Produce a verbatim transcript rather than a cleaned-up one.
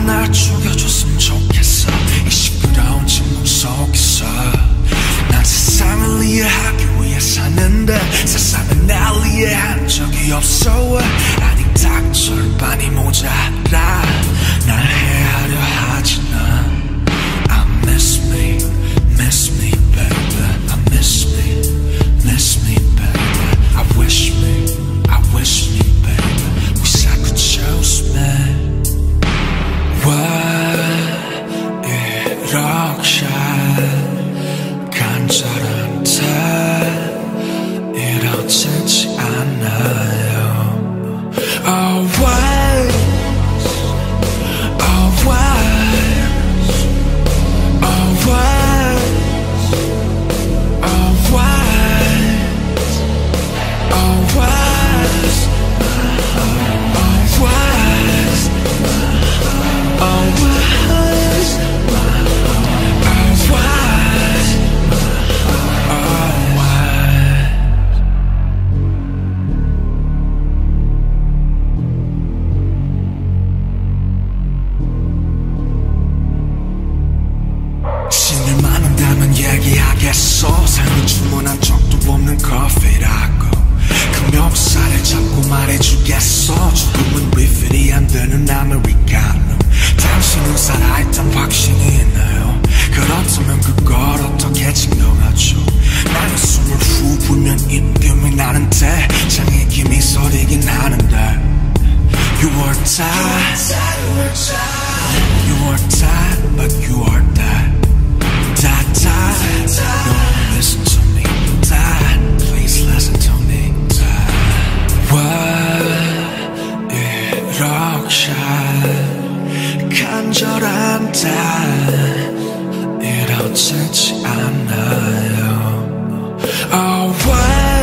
날 죽여줬으면 좋겠어. 이 시끄러운 침묵 속에서 난 세상을 이해하기 위해 사는데 세상은 날 이해한 적이 없어. 아니 딱 절반이 모자라 날 이해하려 하진 않아. I miss me, miss me baby. I miss me, miss me baby. I wish me, I wish me baby. Wish I could choose me. 왜 이렇게 간절한데 이뤄지지 않아요. Always, always, always, always, always, always, always. 신을 만난다면 얘기하겠어. 삶을 주문한 적도 없는 커피라고 그 멱살을 잡고 말해주겠어. 죽음은 리필이 안 되는 아메리카노. 당신은 살아있단 확신이 있나요? 그렇다면 그걸 어떻게 증명하죠? 나는 숨을 후 불면 입김이 나는데 장의 김이 서리긴 하는데 You are tired, you are tired, but you are dead. Dad, dad, no, listen to me. Dad, please listen to me. Dad, 왜 이렇게 간절한데 이뤄지지 않아요. Oh, why?